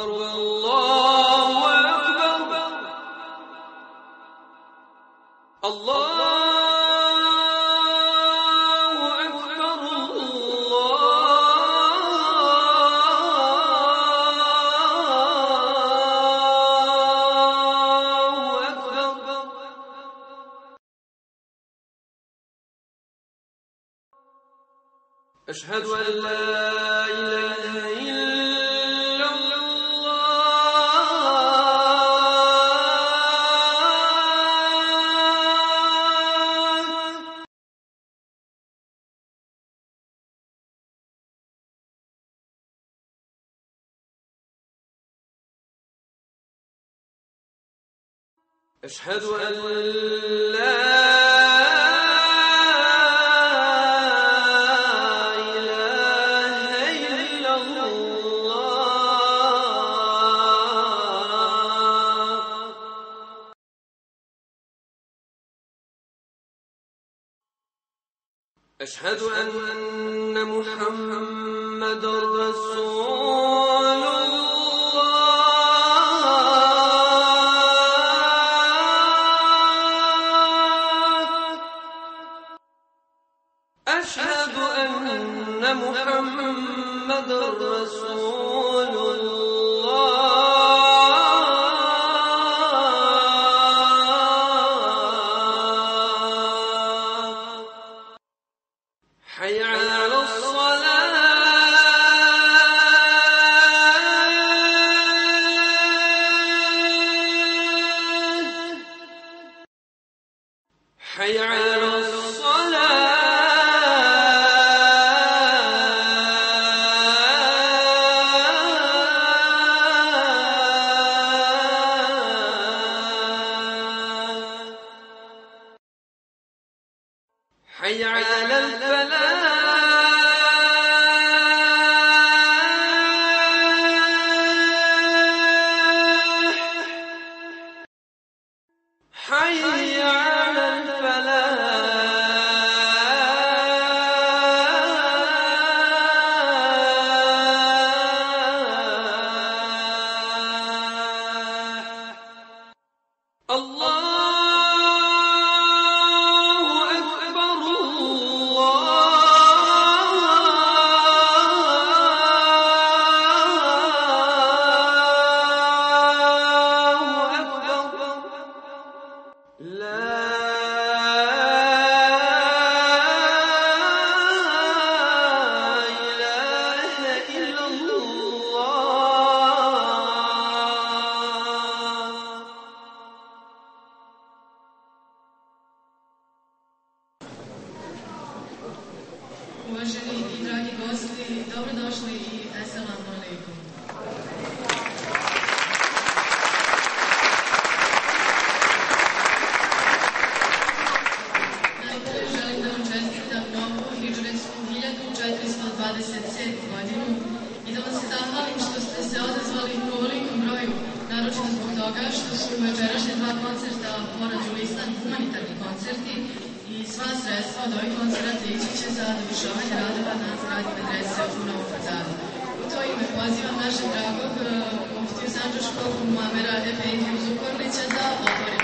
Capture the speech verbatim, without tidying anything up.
أشهد أن لا إله إلا الله. أشهد أن لا أشهد أن محمدًا رسول الله. أشهد أن محمدًا رسول الله. حي على الصلاة. حي على الصلاة. حي على الفلاح. حي على الفلاح. الله Uvaženi i dragi gosti, dobrodošli i Esselamu alejkum. Najprije želim da vam čestitam novu hidžretsku hiljadu četiristo dvadeset sedmu godinu i da vam se zahvalim što ste se odazvali u ovolikom broju, naročito zbog toga što su večerašnje dva koncerta pored Julistan humanitarni koncerti i sva sredstva od ovih koncerata ići će za dovršavanje radova na zgradi medrese u Novom Pazaru. U to ime pozivam našeg dragog muftiju sandžačkog Muamera Efendiju Zukorlića da otvori